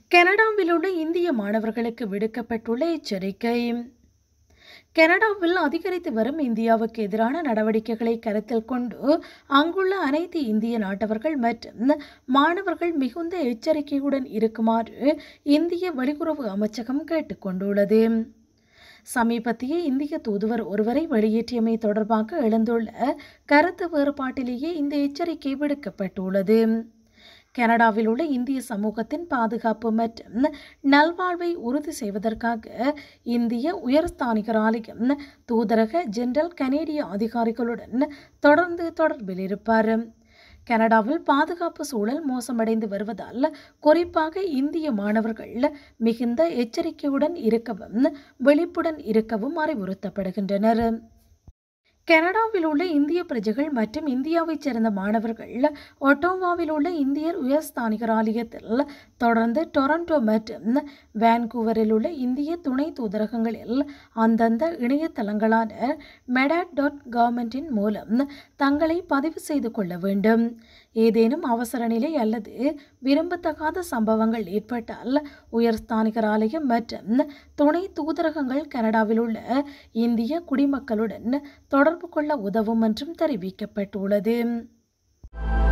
கனடாவில் உள்ள இந்திய மாணவர்களுக்கு விடுக்கப்பட்டுள்ள எச்சரிக்கை. கனடாவில் அதிகரித்து வரும் இந்தியாவுக்கு எதிரான நடவடிக்கைகளை கருத்தில் கொண்டு அங்குள்ள அனைத்து இந்திய நாட்டவர்கள் மற்றும் மாணவர்கள் மிகுந்த எச்சரிக்கையுடன் இருக்குமாறு இந்திய வெளியுறவு அமைச்சகம் கேட்டுக்கொண்டுள்ளது. சமீபத்திய இந்திய தூதுவர் ஒருவரை வெளியேற்றியமை தொடர்பாக எழுந்துள்ள கருத்து வேறுபாட்டிலேயே இந்த எச்சரிக்கை விடுக்கப்பட்டுள்ளது. கனடாவில் உள்ள இந்திய சமூகத்தின் பாதுகாப்பு மற்றும் நல்வாழ்வை உறுதி செய்வதற்காக இந்திய உயர்ஸ்தானிகர் ஆலயம் தூதரக ஜெனரல் கனேடிய அதிகாரிகளுடன் தொடர்ந்து தொடர்பில் இருப்பார். கனடாவில் பாதுகாப்பு சூழல் மோசமடைந்து வருவதால் குறிப்பாக இந்திய மாணவர்கள் மிகுந்த எச்சரிக்கையுடன் இருக்கவும் விழிப்புடன் இருக்கவும் அறிவுறுத்தப்படுகின்றனர். கனடாவில் உள்ள இந்திய பிரஜைகள் மற்றும் இந்தியாவைச் சேர்ந்த மாணவர்கள் ஒட்டோவாவில் உள்ள இந்தியர் உயர்ஸ்தானிகர் ஆலயத்தில் தொடர்ந்து டொரண்டோ மற்றும் வான்கூவரில் உள்ள இந்திய துணை தூதரகங்களில் அந்தந்த இணையதளங்களான medat.government மூலம் தங்களை பதிவு செய்து கொள்ள வேண்டும். ஏதேனும் அவசர நிலை அல்லது விரும்பத்தகாத சம்பவங்கள் ஏற்பட்டால் உயர்ஸ்தானிகர் ஆலயம் மற்றும் துணை தூதரகங்கள் கனடாவில் உள்ள இந்திய குடிமக்களுடன் தொடர்பு கொள்ள உதவும் என்றும் தெரிவிக்கப்பட்டுள்ளது.